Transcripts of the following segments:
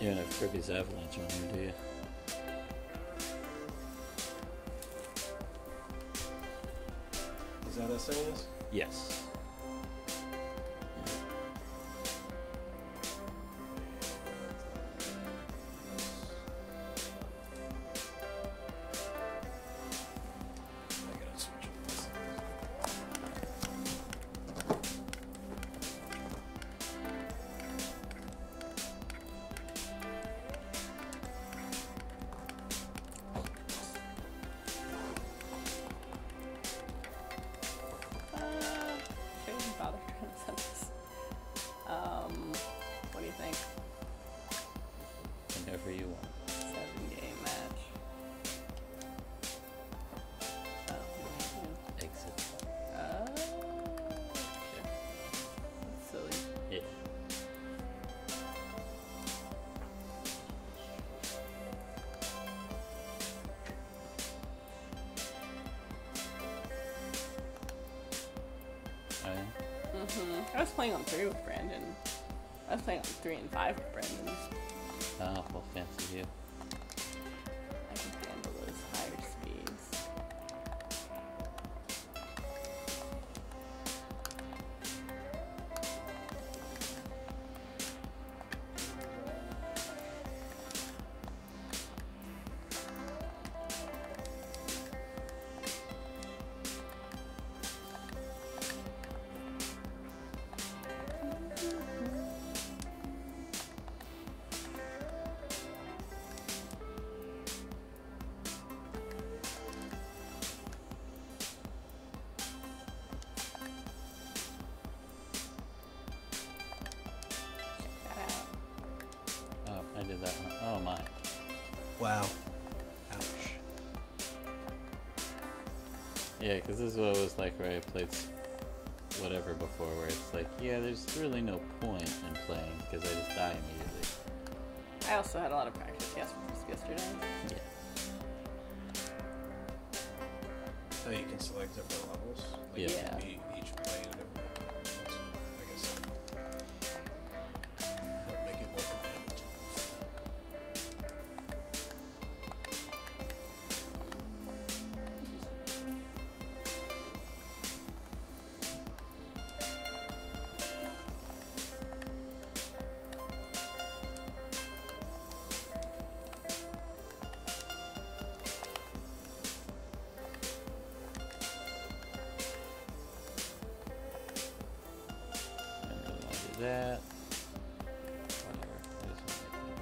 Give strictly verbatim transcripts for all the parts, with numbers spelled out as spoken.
You don't have Kirby's Avalanche on here, do you? Is that S N S? Yes. Whenever you want. Seven game match. Oh, Exit. oh, okay. That's silly. Yeah. Oh, yeah? Mm-hmm. I was playing on three with Brandon. I was playing on three and five with Brandon. Oh, well, fancy you. I can handle those higher speeds. I did that one. Oh my. Wow. Ouch. Yeah, because this is what it was like where I played whatever before, where it's like, yeah, there's really no point in playing because I just die immediately. I also had a lot of practice yes, yesterday. Yeah. So you can select different levels? Like Yeah. You can be each plane of different levels. I guess that would make it more convenient. That. Whatever. I just want to make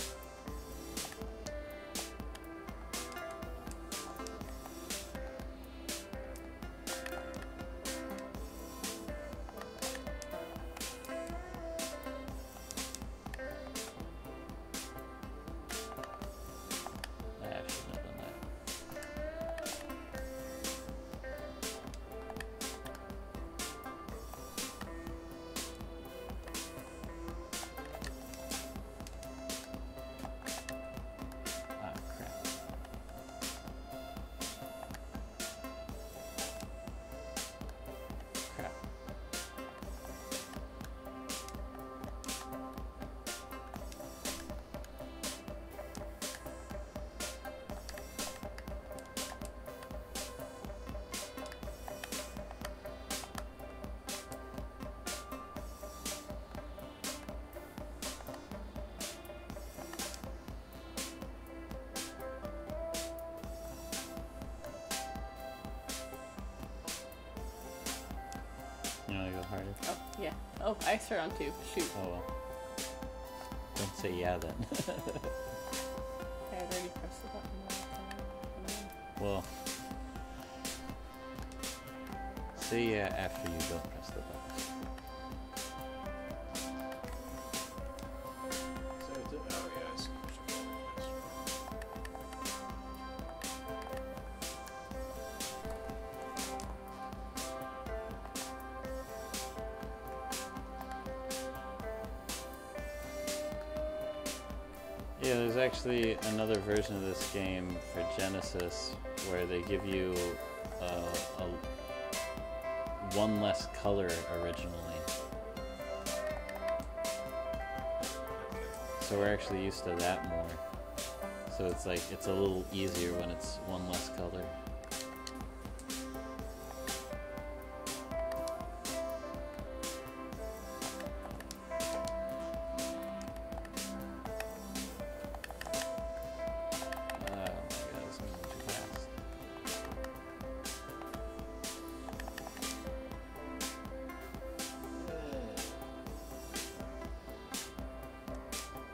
things. I shouldn't have done that. Ah, crap. Crap. You wanna go harder? Oh, yeah. Oh, I start on two. Shoot. Oh well. Don't say yeah then. I had already pressed the button last time. Well, say yeah after you don't press the button. So it did, oh yeah, I see. Yeah, there's actually another version of this game for Genesis where they give you uh, a one less color originally. so we're actually used to that more. So it's like, it's a little easier when it's one less color.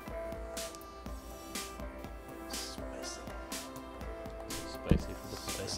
Spicy. Spicy for the spicy.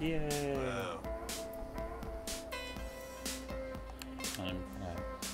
Yay! Wow. Um, uh,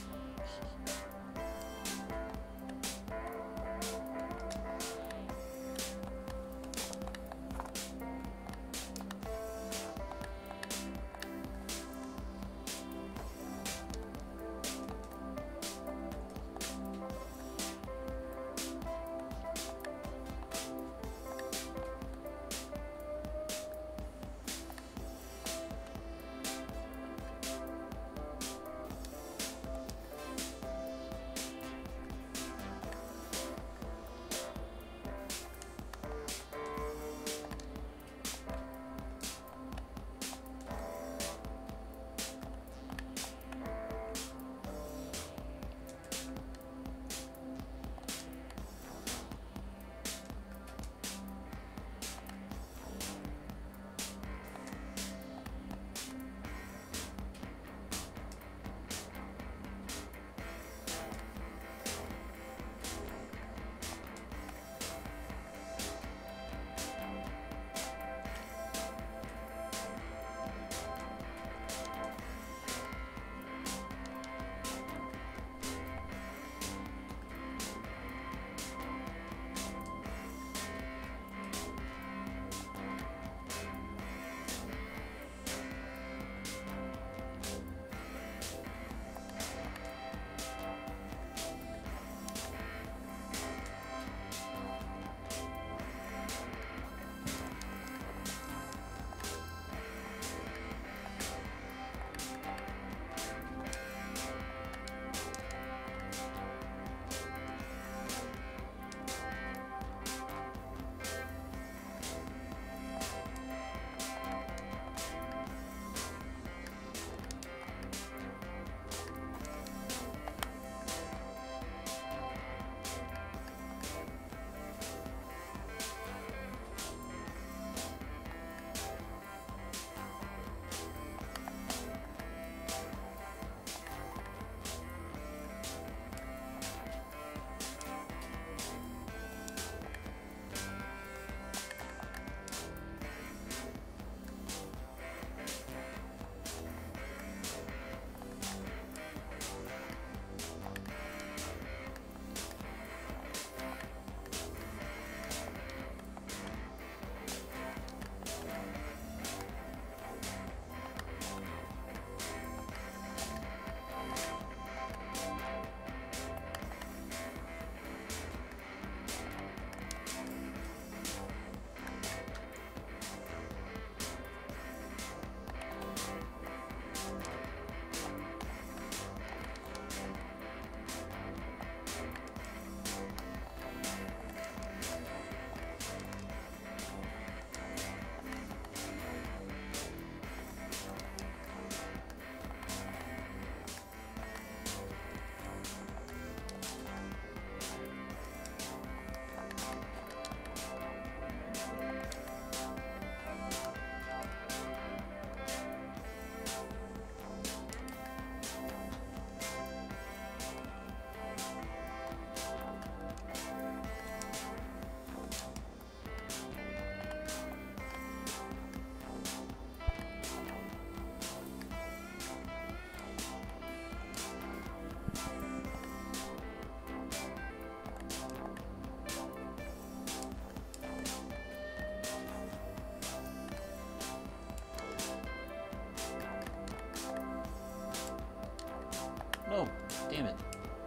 no, damn it.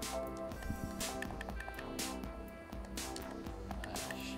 Ah, shit.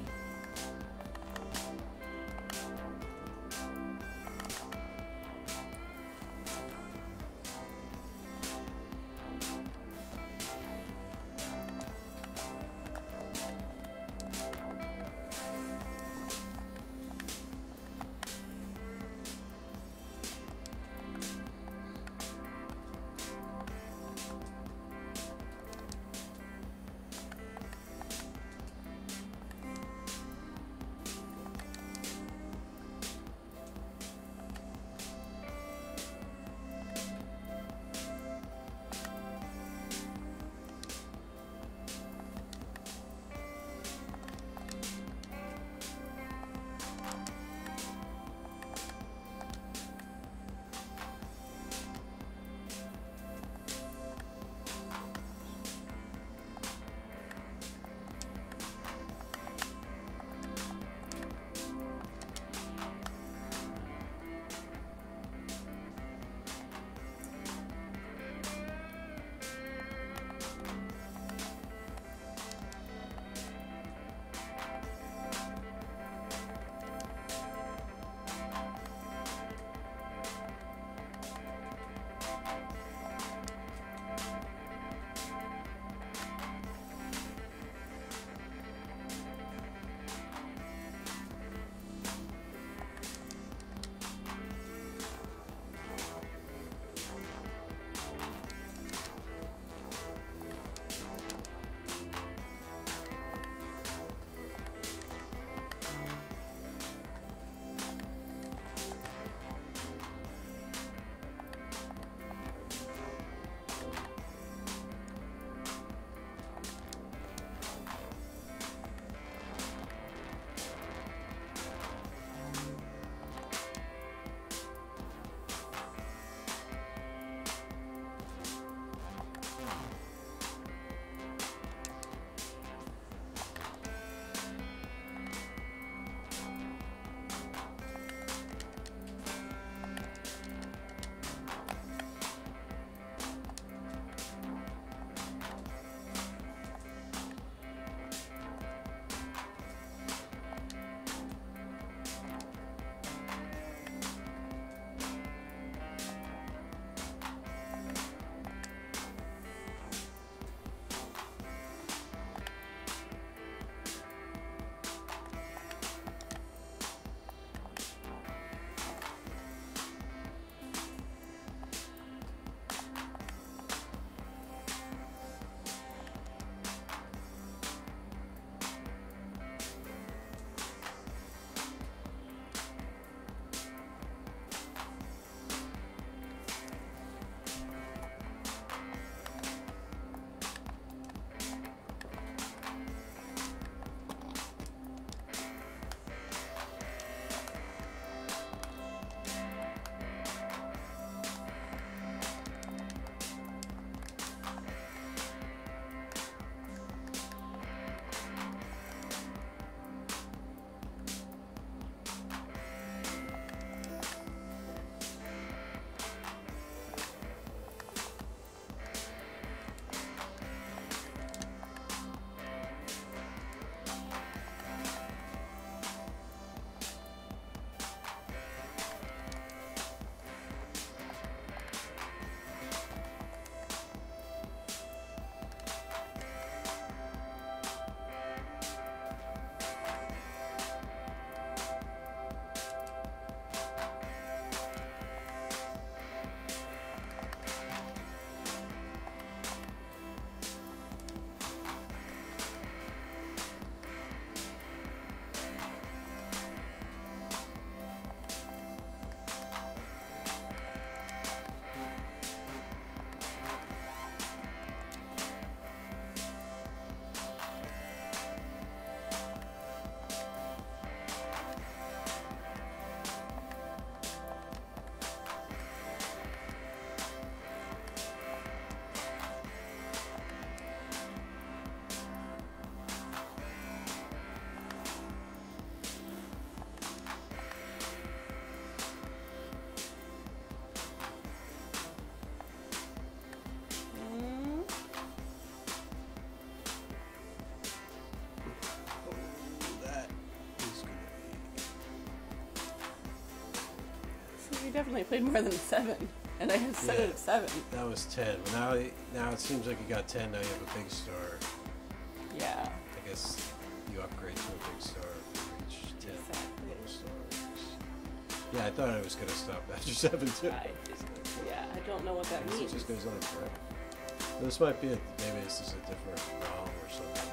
definitely played more than seven, and I have set Yeah. it at seven. That was ten. But now, now it seems like you got ten. Now you have a big star. Yeah. I guess you upgrade to a big star to reach ten Exactly. little stars. Yeah, I thought I was gonna stop after seven too. I just, yeah, I don't know what that I guess it means. just goes on forever. This might be a, maybe this is a different ROM or something.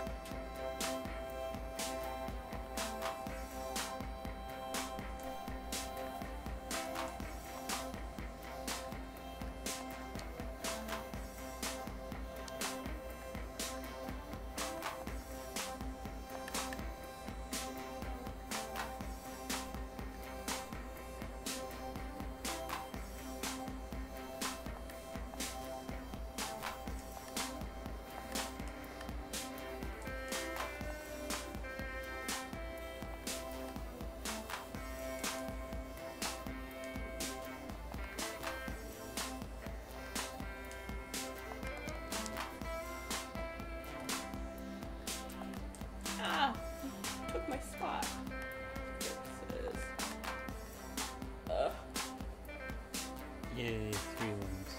Ah, you took my spot. This is. Ugh. Yay, three wins.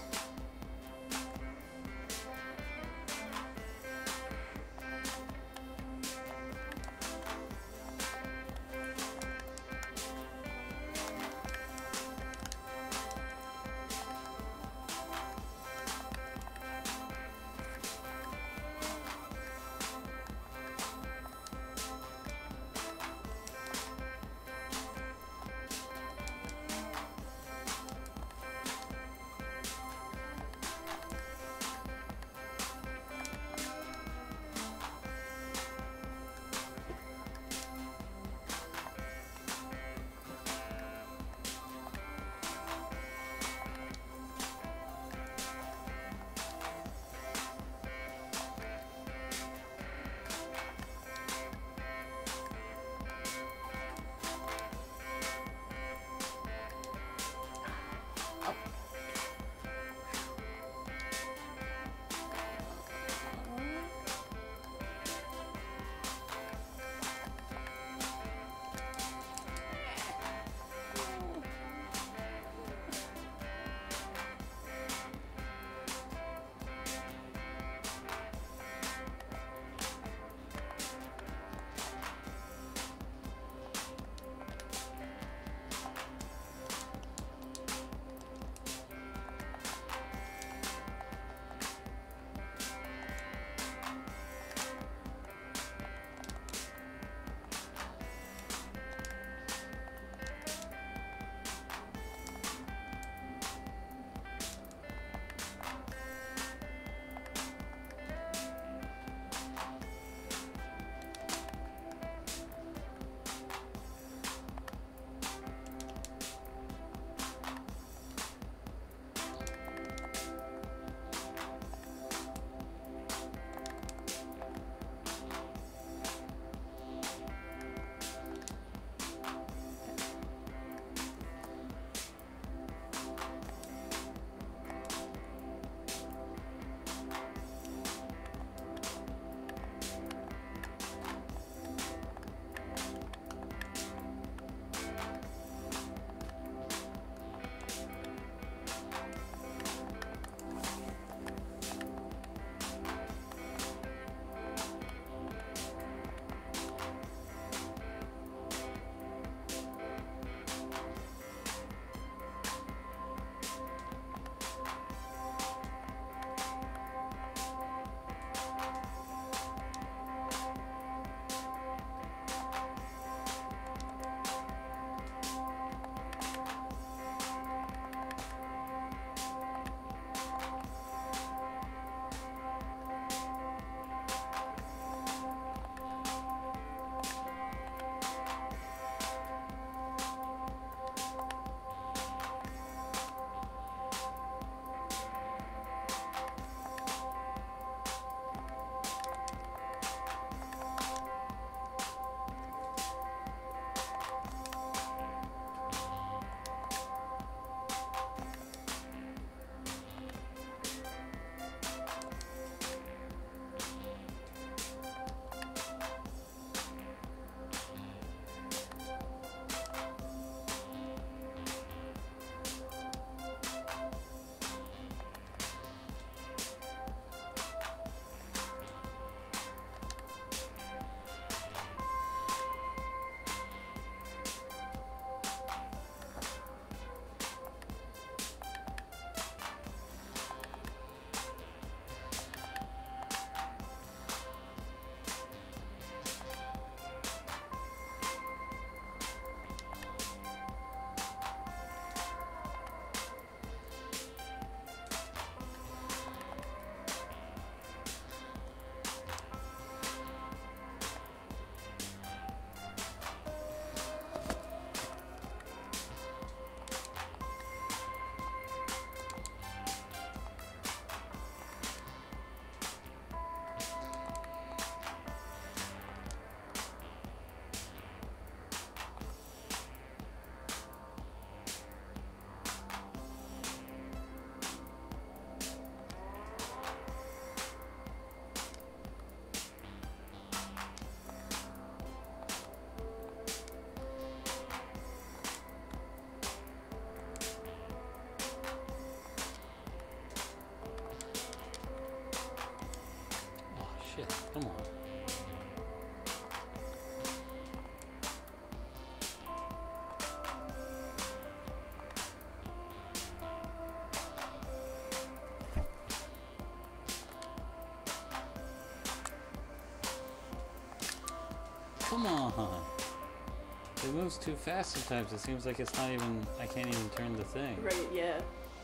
come on. It moves too fast sometimes. It seems like it's not even... I can't even turn the thing. Right, yeah.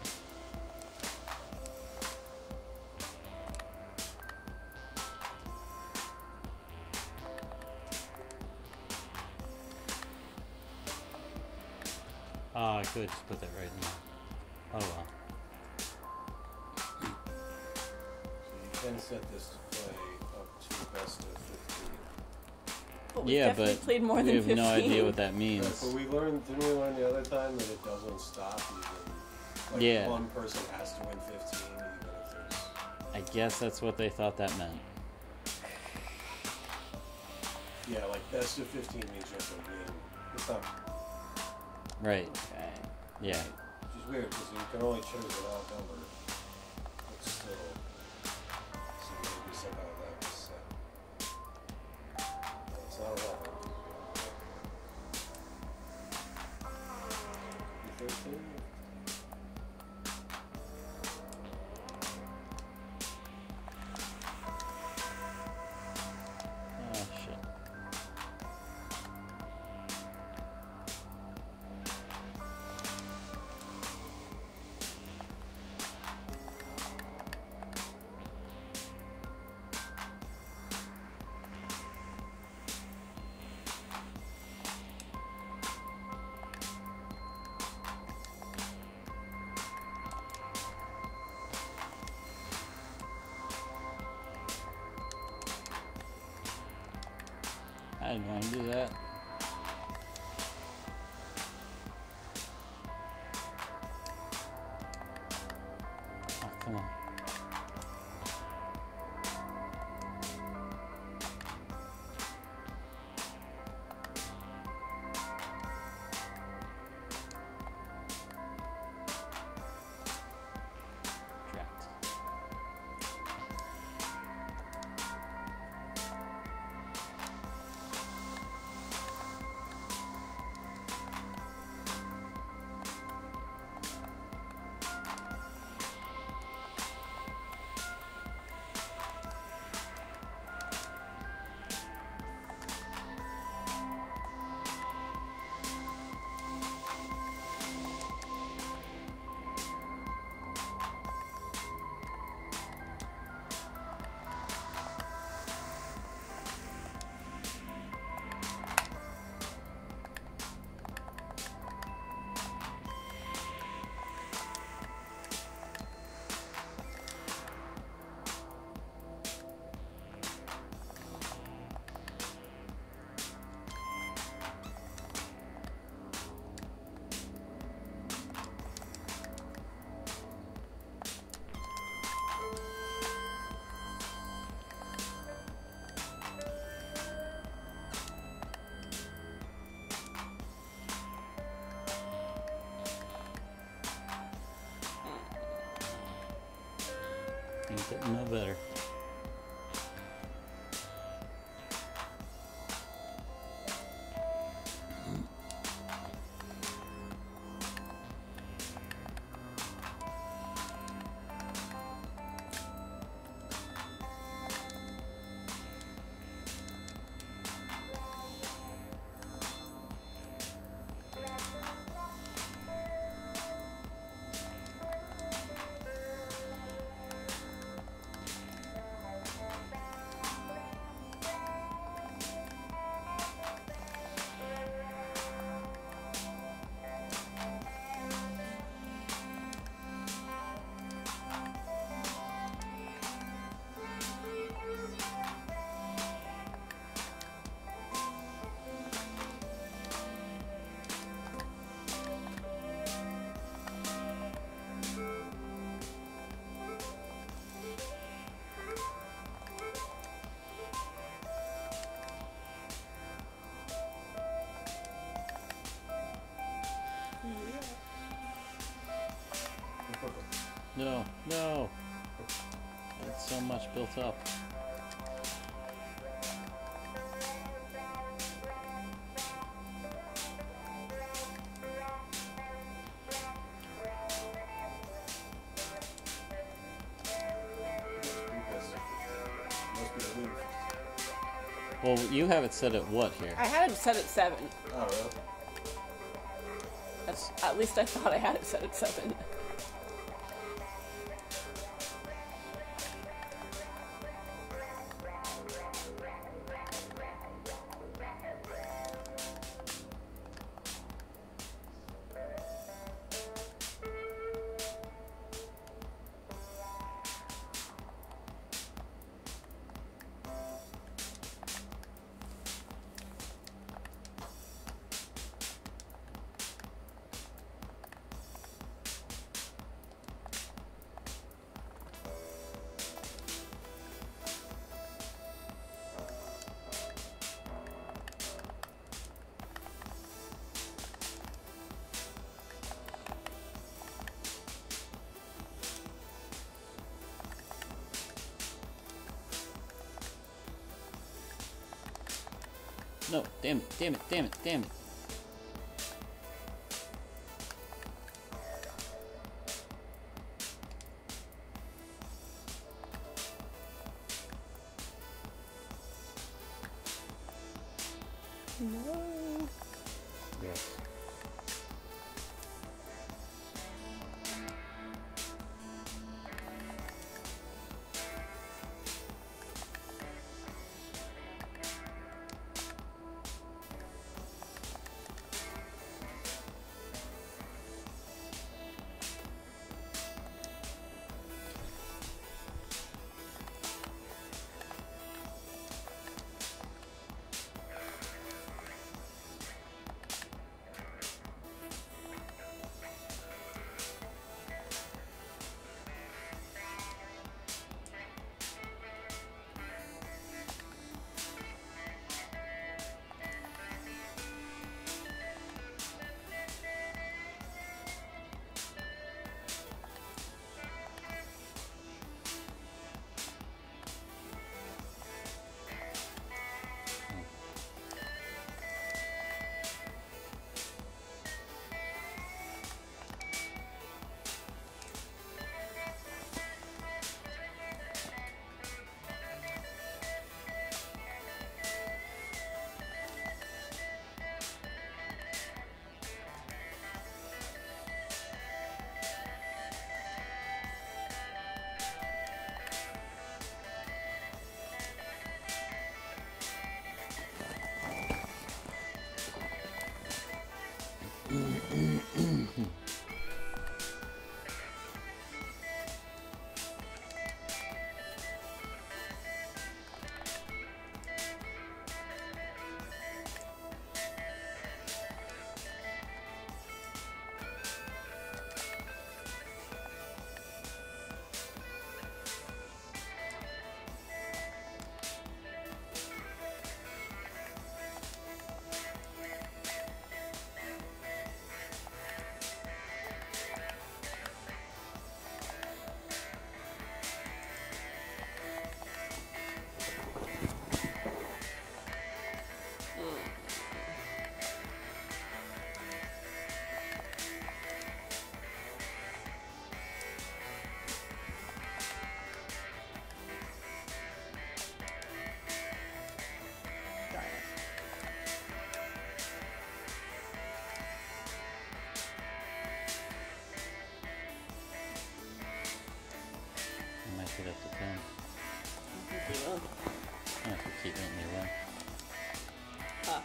Oh, I could just put that right in there. Oh well. So you can set this to play up to best of fifteen. But we Yeah, definitely but played more we than have fifteen. no idea what that Right, means. but we learned, didn't we learn the other time that it doesn't stop even? Like Yeah. one person has to win fifteen even if there's... I guess that's what they thought that meant. Yeah, like best of fifteen means you have to win. It's not... Right. Okay. Yeah. Which is weird because you can only choose an odd number. But still... So maybe somehow that was set. No, it's not eleven. thirteen? Oh shit. I didn't want to do that. Oh, come on. Trapped. Ain't getting no better. No, no. That's so much built up. Must be a win. Well, you have it set at what here? I had it set at seven. Oh, really? That's at least I thought I had it set at seven. No, damn it, damn it, damn it, damn it. No. Yes. Get up to ten. I think we will. Oh, if we keep letting me run. Huh.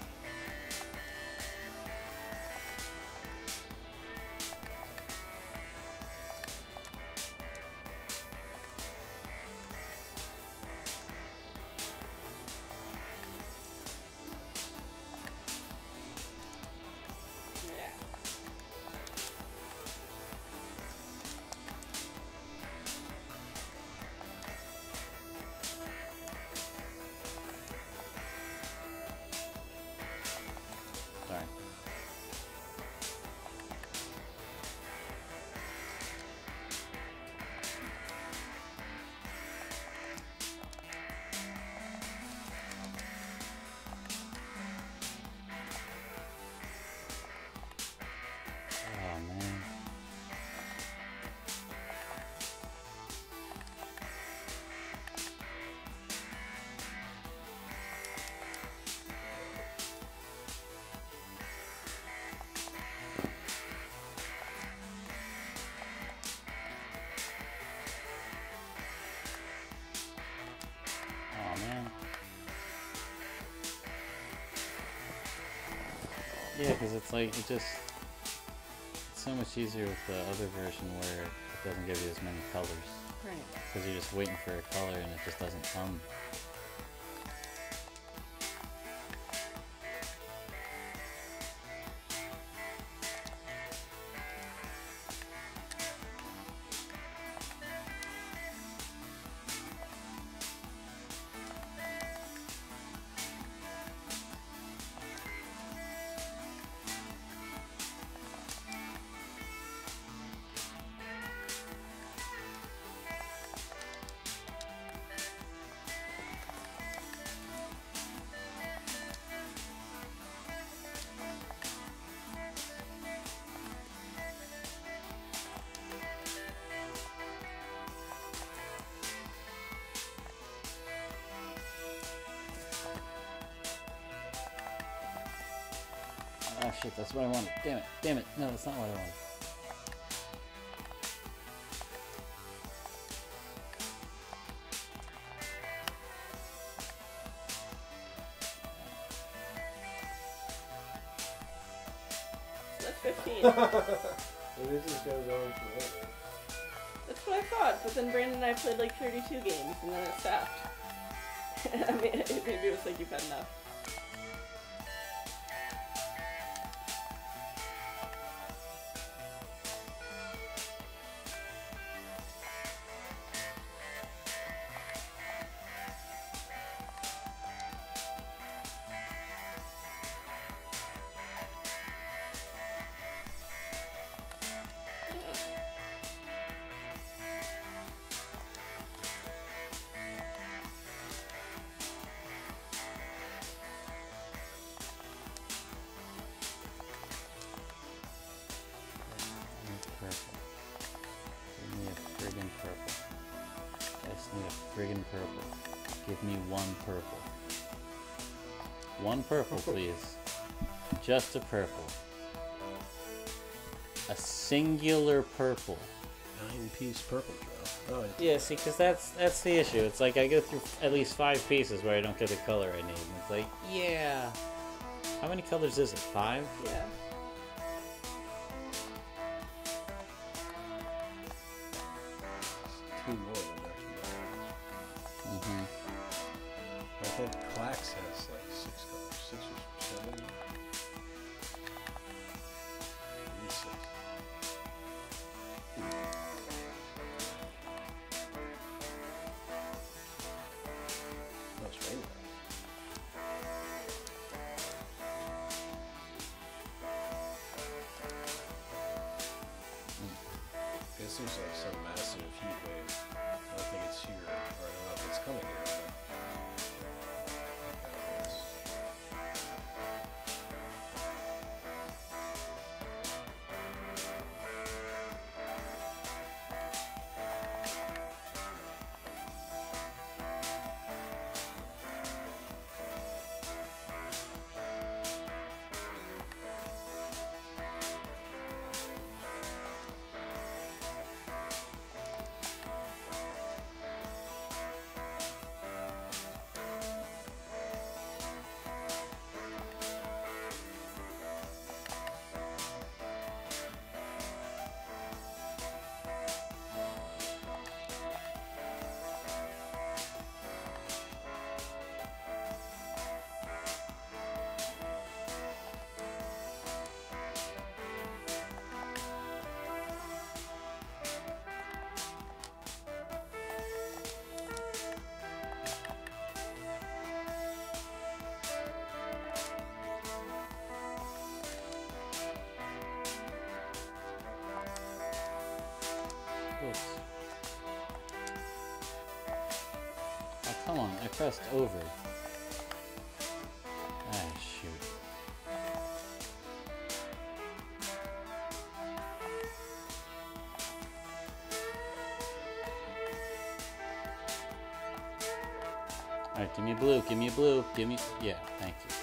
Yeah, because it's like, it just, it's so much easier with the other version where it doesn't give you as many colors. Right. Because you're just waiting for a color and it just doesn't come. Ah, shit, that's what I wanted. Damn it, damn it. No, that's not what I wanted. That's fifteen. Maybe this just goes on forever. That's what I thought, but then Brandon and I played like thirty-two games and then it stopped. I mean, it, maybe it was like you've had enough. Friggin' purple. Give me one purple. One purple, please. Just a purple. A singular purple. Nine-piece purple draw. Oh, yeah, see, because that's that's the issue. It's like I go through at least five pieces where I don't get the color I need. And it's like, yeah. How many colors is it? Five? Yeah. Two more than that. Mm-hmm. I think Clax has like six colors, six or seven. Maybe six. Oh, it's rainbow. It seems like some massive heat wave. I don't think it's here, or I don't know if it's coming here. But Oh, come on. I pressed over. Ah, shoot. Alright, give me blue, give me blue, give me... Yeah, thank you.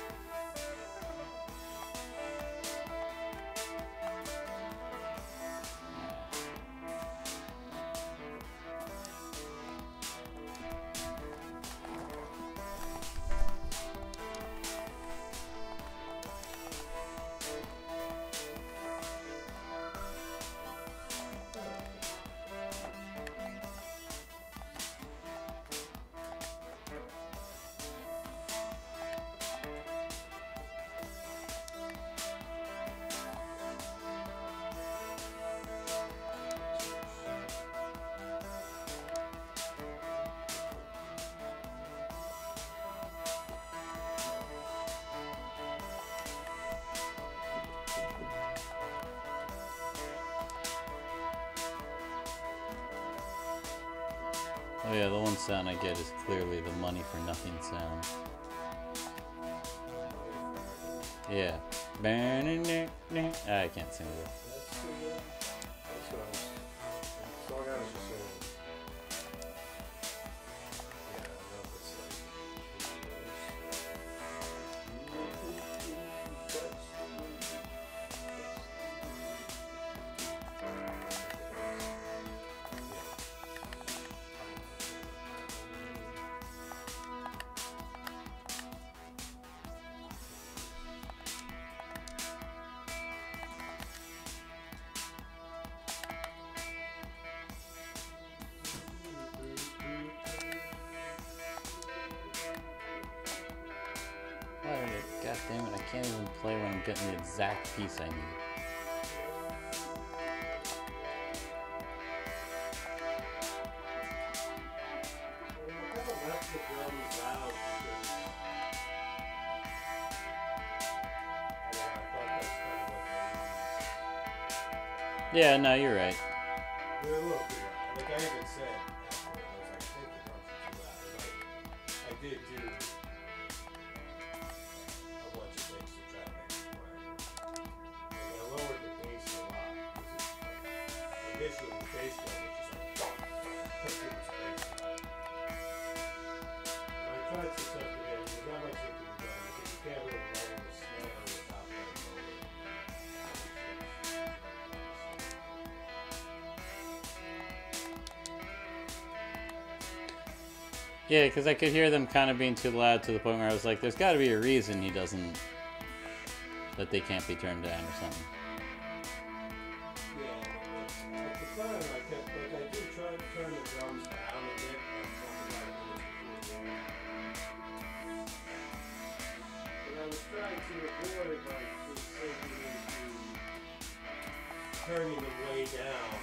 Oh yeah, the one sound I get is clearly the money for nothing sound. Yeah. I can't sing it. That's the, uh, that's what I was, the song I was just saying. Yeah, I don't know if it's God damn it, I can't even play when I'm getting the exact piece I need. Yeah, no, you're right. They're a little too loud. Like I even said afterward, I was like, I think the drums are too loud. Like, I did do a bunch of things to try to make it quieter. Like I lowered the bass a lot. Because initially the bass drum was just like, put too much bass on it. And I tried some stuff today. There's not much that can be done because you can't really lower the snare without letting lower it. Yeah, because I could hear them kind of being too loud to the point where I was like, there's got to be a reason he doesn't, that they can't be turned down or something. Yeah, at the time I kept, like I did try to turn the drums down a bit, like twenty-five minutes before the end. But I was trying to avoid like just sinking into turning them way down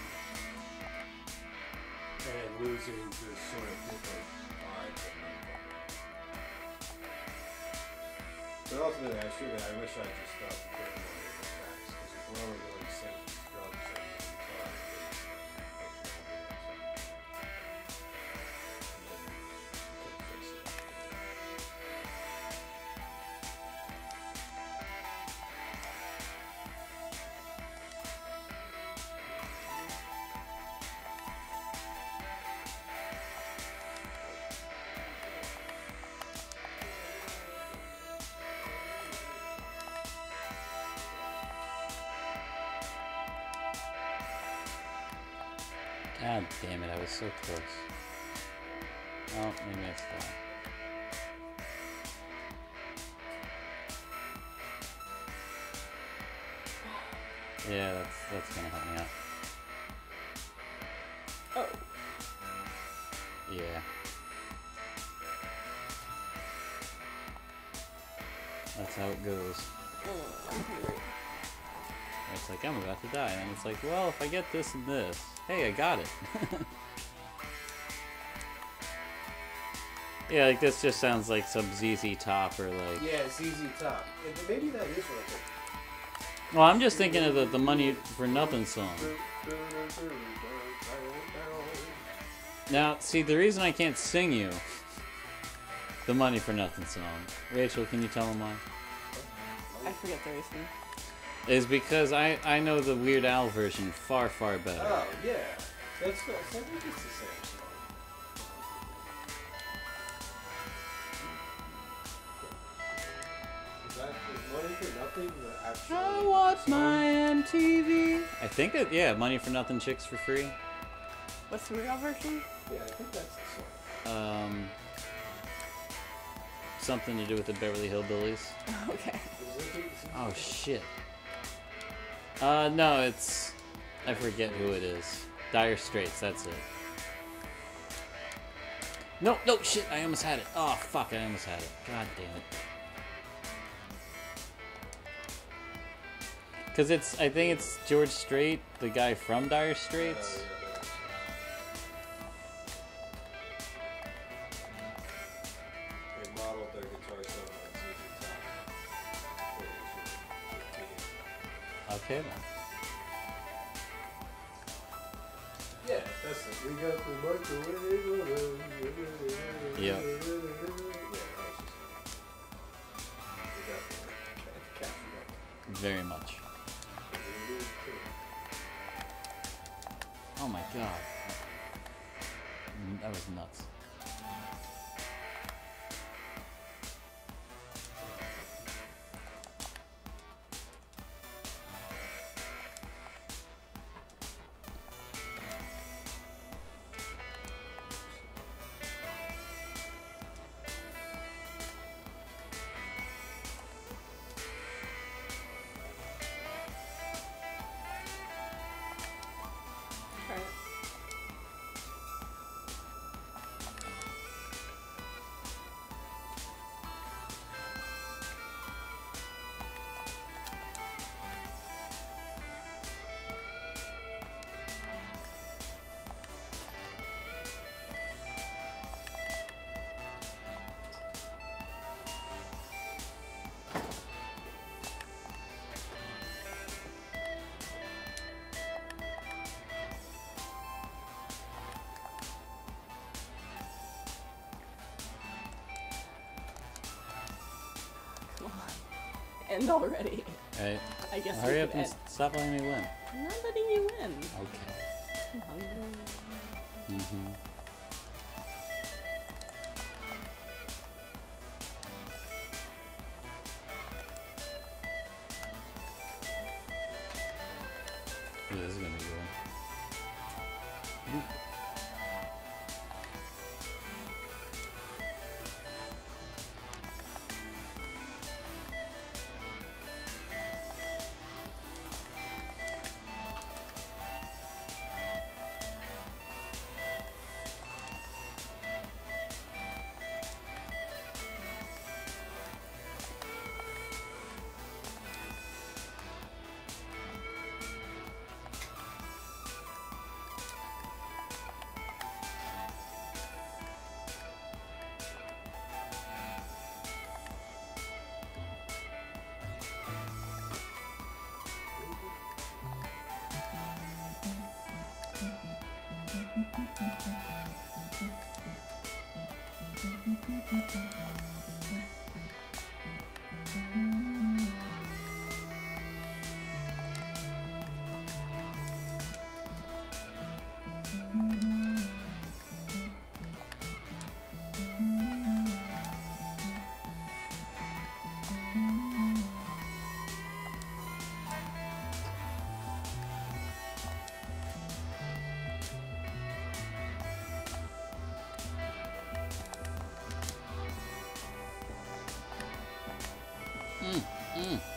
and losing this sort of different vibe. But ultimately, I should I wish I just stopped the curtain on different tracks because if we're only going to sing drums and guitar, God damn it, I was so close. Oh, maybe I stopped. Yeah, that's that's gonna help me out. Oh. Yeah. That's how it goes. Oh, I'm hungry. It's like, I'm about to die. And it's like, well, if I get this and this, hey, I got it. Yeah, like this just sounds like some Z Z Top or like... yeah, Z Z Top. Yeah, but maybe that is what I think. Well, I'm just thinking of the, the Money for Nothing song. Now, see, the reason I can't sing you the Money for Nothing song, Rachel, can you tell them why? I forget the reason. Is because I, I know the Weird Al version far, far better. Oh, yeah. That's good. I think it's the same song. Is that is Money for Nothing the actual I want song? my M T V. I think it, yeah, Money for Nothing, Chicks for Free. What's the real version? Yeah, I think that's the song. Um, something to do with the Beverly Hillbillies. Okay. Is it- is it- Oh shit. Uh, no, it's, I forget who it is. Dire Straits, that's it. No, no, shit, I almost had it. Oh, fuck, I almost had it. God damn it. Because it's, I think it's George Strait, the guy from Dire Straits. They modeled their guitar sound on Z Z Top. Okay then. Yeah, That's it. We got the microwave. Yeah. Yeah, that was just. We got the capture Very much. Oh my god. Mm, That was nuts. Alright. Come on. End already. Right. I guess Hurry we up could and end. s- stop letting me win. I'm not letting you win. Okay. I'm hungry. Mm-hmm. Ooh, this is gonna be good. Ooh. Mm, mm. No.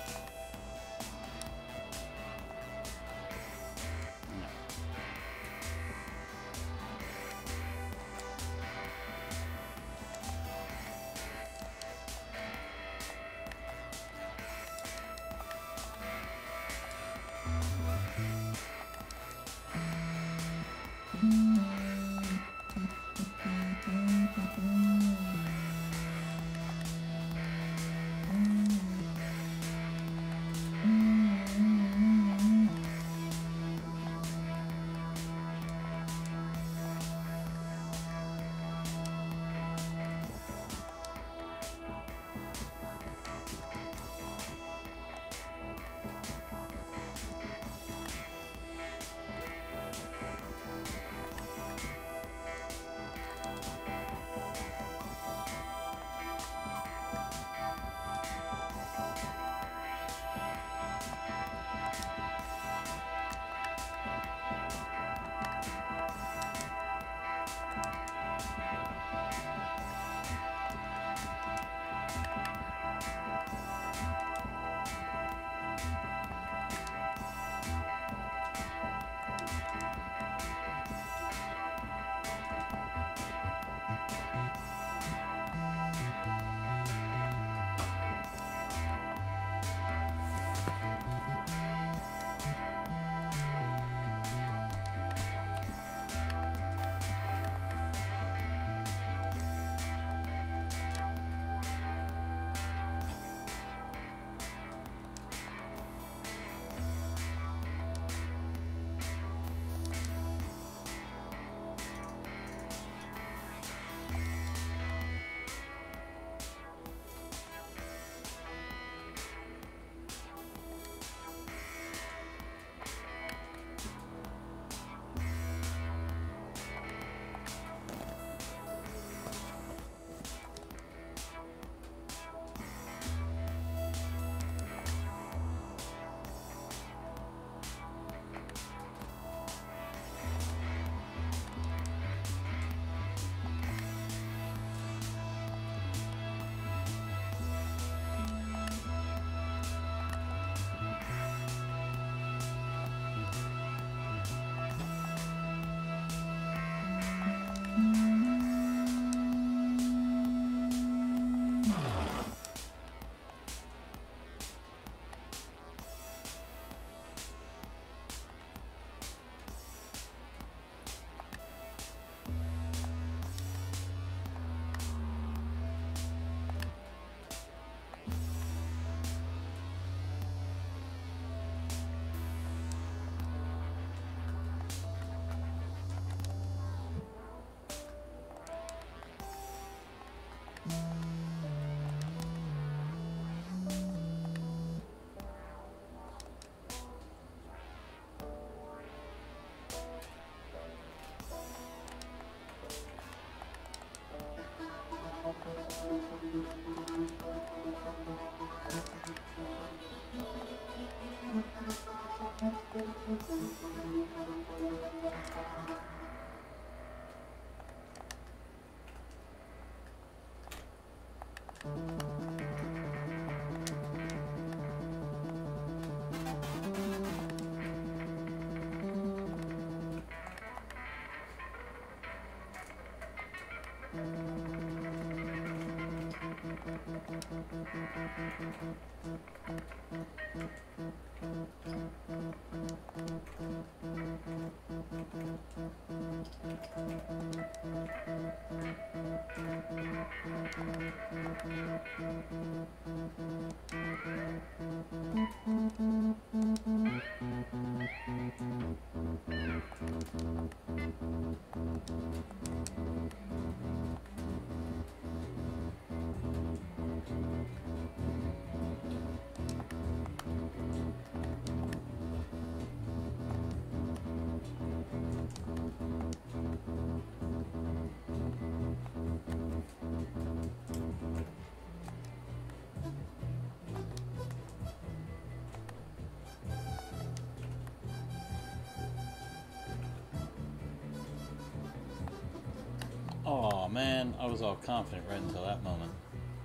Oh man, I was all confident right until that moment.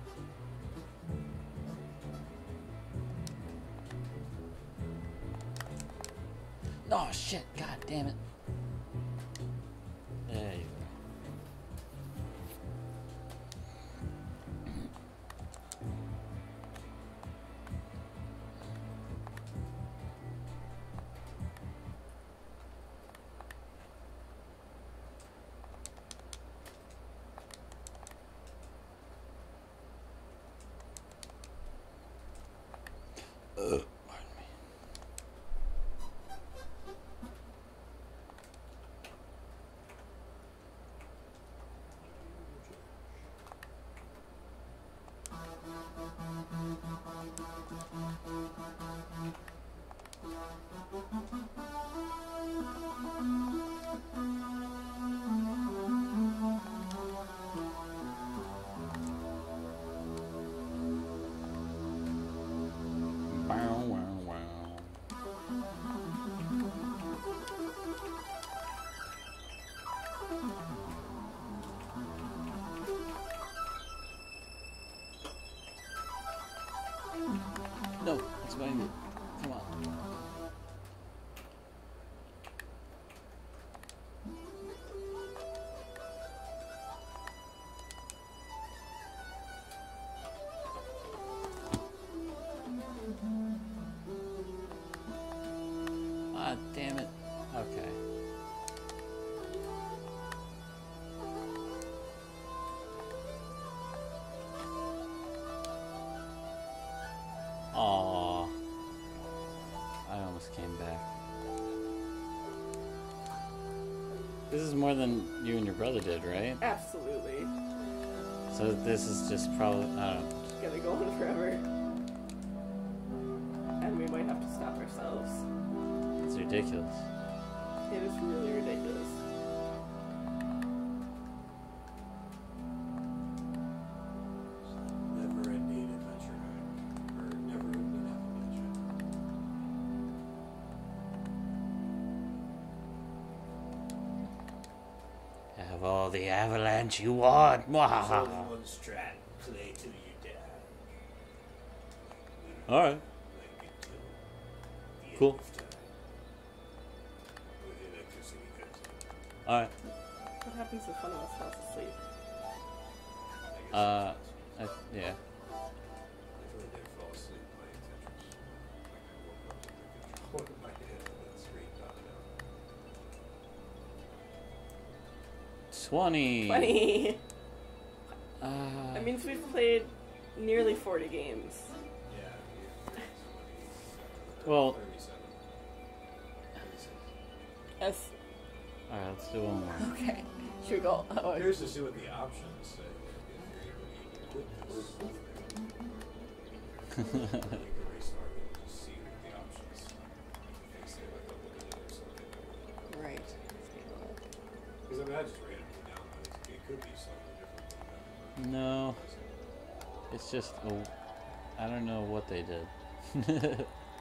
Oh shit, god damn it. There you go. Ugh. No, it's going to. Come on. Ah, damn it. Okay. Aww. I almost came back. This is more than you and your brother did, right? Absolutely. So this is just probably, I don't know. It's gonna go on forever. And we might have to stop ourselves. It's ridiculous. It is really ridiculous. Never ending adventure, or never ending Avalanche. Have all the avalanche you want. There's only Mwahaha. one strat. Play till you die. All right. Like it till the end Cool. of time. With electricity cuts. All right. What happens if one of us falls asleep? I guess Uh, that's- I, yeah. I really did fall asleep playing Tetris. Like I woke up with the controller in my hand and the screen popped out. twenty. twenty! Uh, That means we've played nearly forty games. Yeah, yeah, twenty-seven. Well- thirty-seven. thirty-six. Yes. all right, let's do one more. Okay. Should we go? Oh, I'm curious to see what the options say if you're able to put this stuff there. You can restart it and just see what the options. Fix it, like double it or something. Right. Because I mean, I just randomly downloaded it. It could be something different than that. No, it's just oh, I don't know what they did.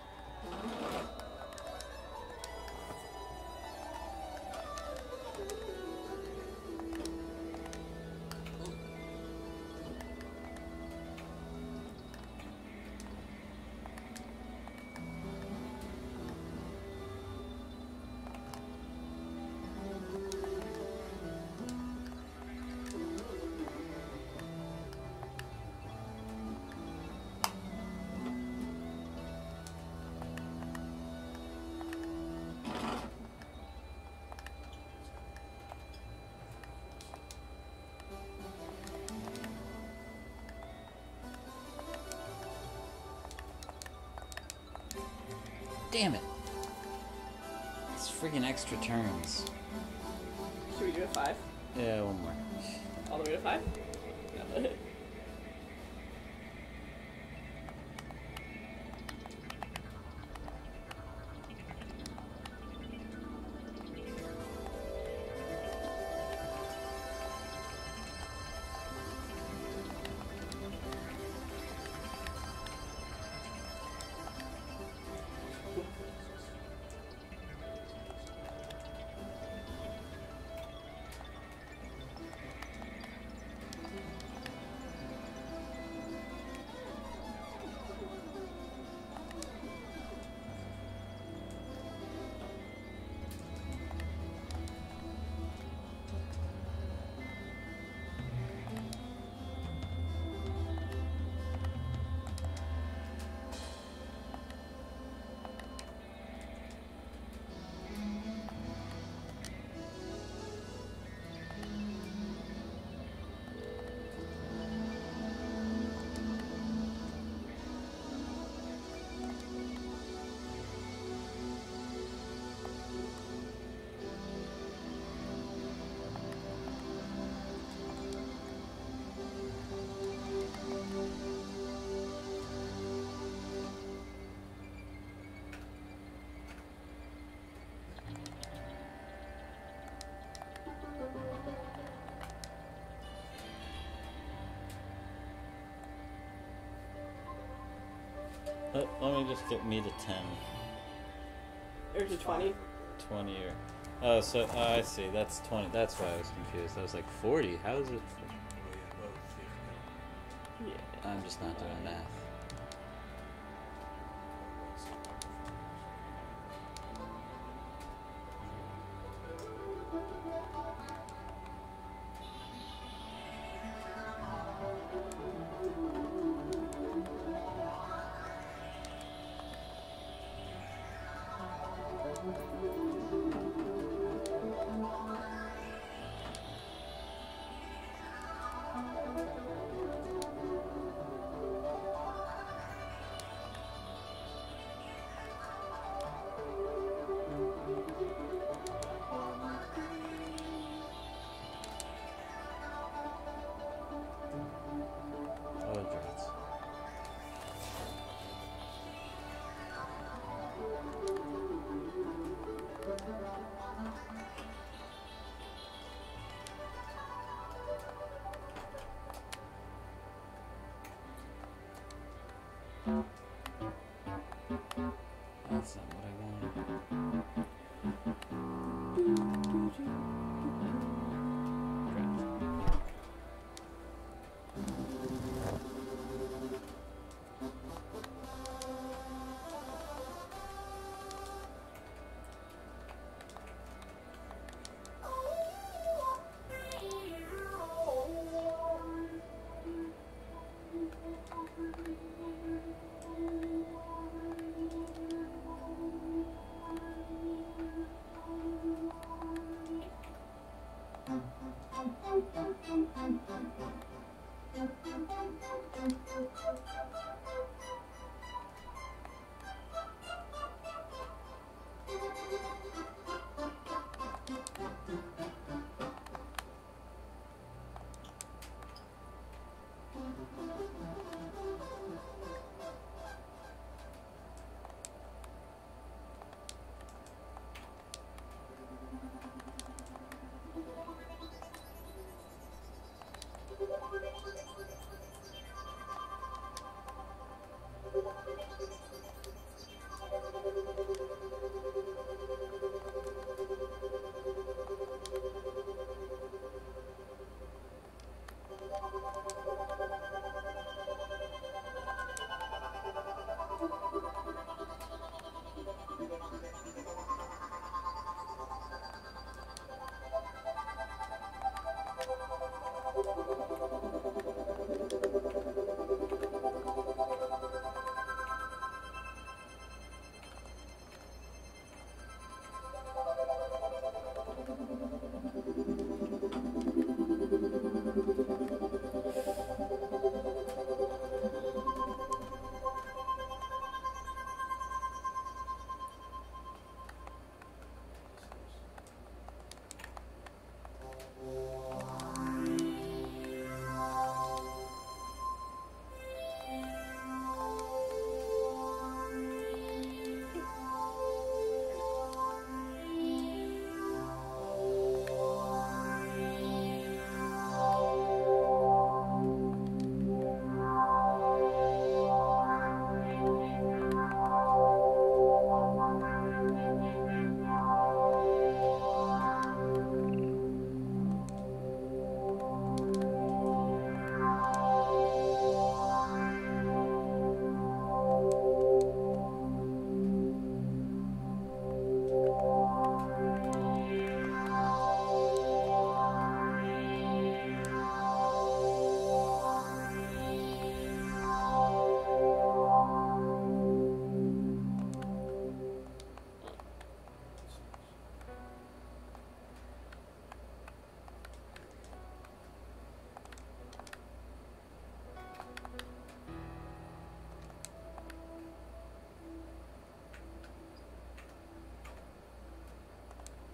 Damn it! It's freaking extra turns. Should we do a five? Yeah, one more. All the way to five? Yeah. Let, let me just get me to ten. Or to twenty? twenty or... Oh, so, oh, I see. That's twenty. That's why I was confused. I was like, forty? How is it... Yeah. I'm just not doing math.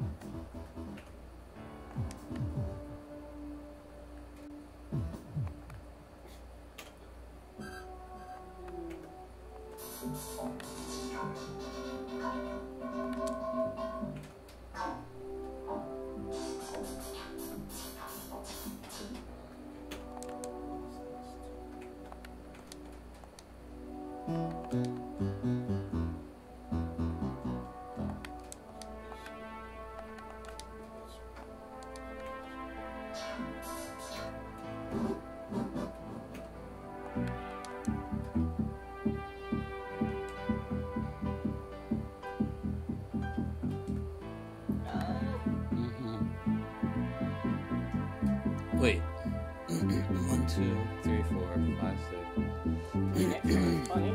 Wait. One, two, three, four, five, six. Funny.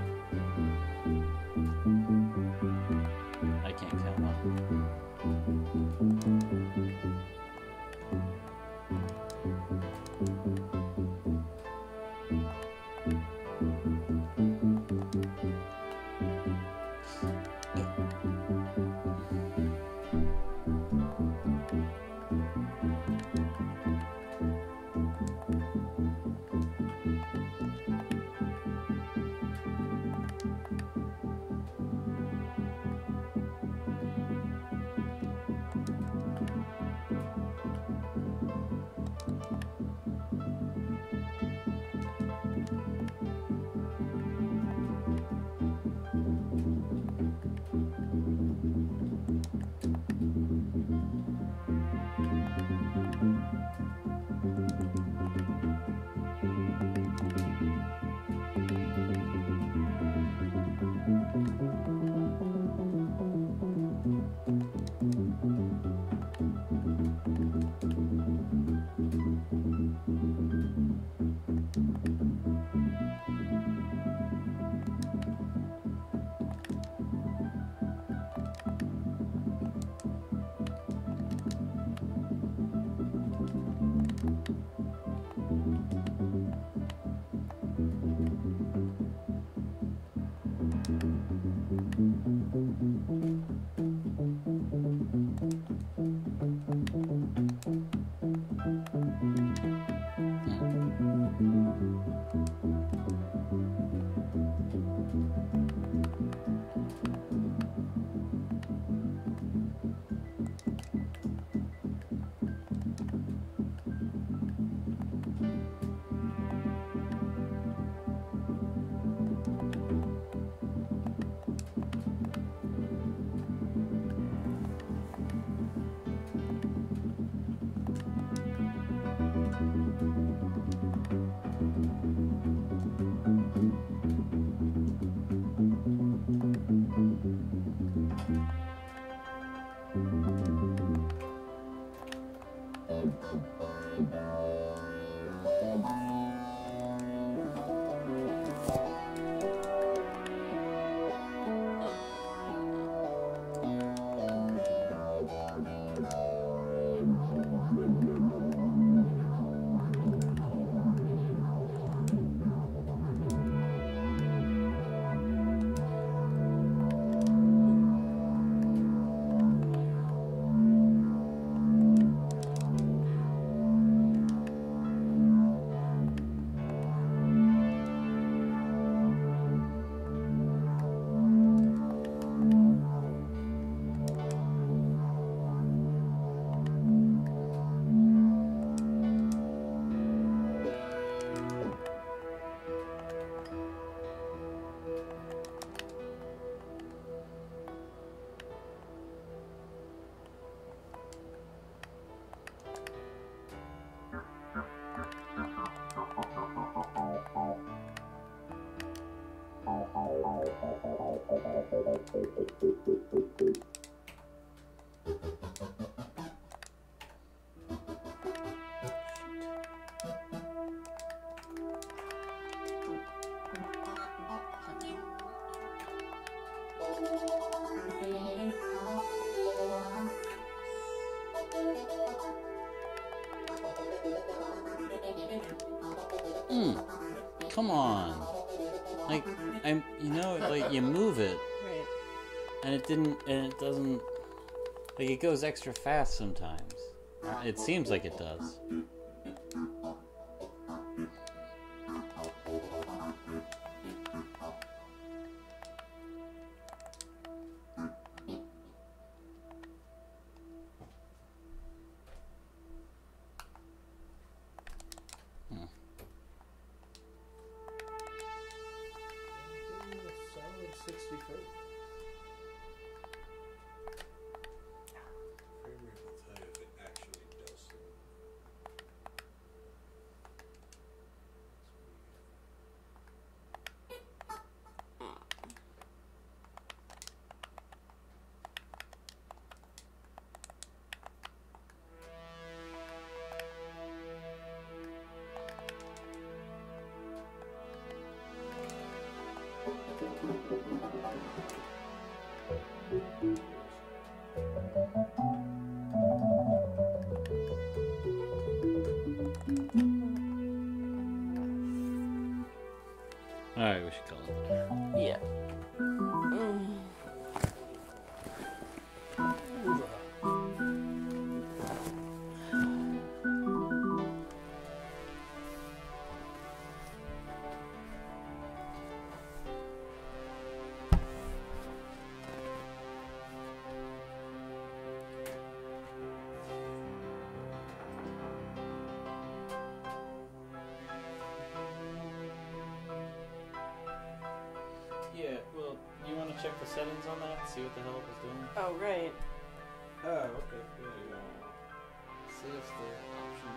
I can't count one. Mm. Come on. Like, I'm, you know, like, you move it, Right. and it didn't, and it doesn't, Like, it goes extra fast sometimes. Uh, It seems like it does. Solid sixty frames. Frame rate will tell you if it actually does something. Alright, we should call it. Yeah. Mm. Yeah, well, you want to check the settings on that? See what the hell it was doing? Oh, right. Oh, okay. Yeah, yeah. See if the option.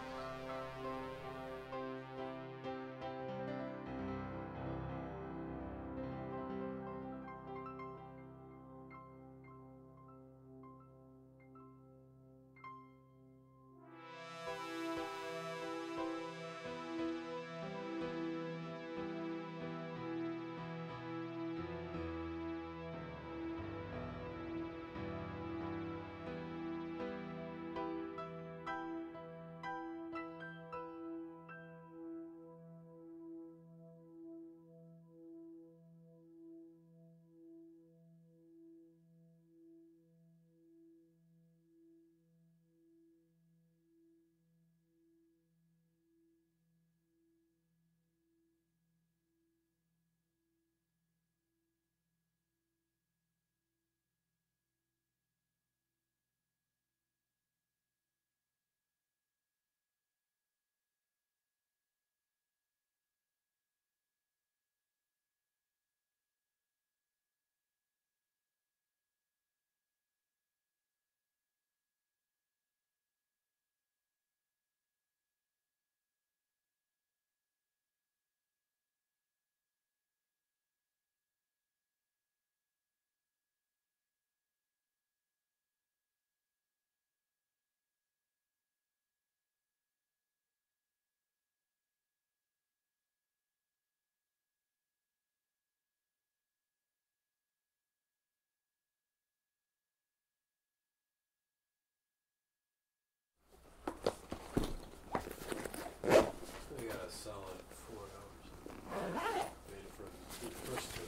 We got a solid four hours. Waiting for the first two.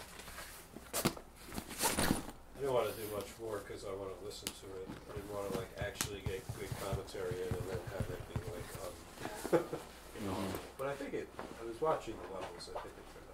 I didn't want to do much more because I want to listen to it. I didn't want to like actually get good commentary in and then have it be like, um, you know. Mhm. But I think it. I was watching the levels. I think it.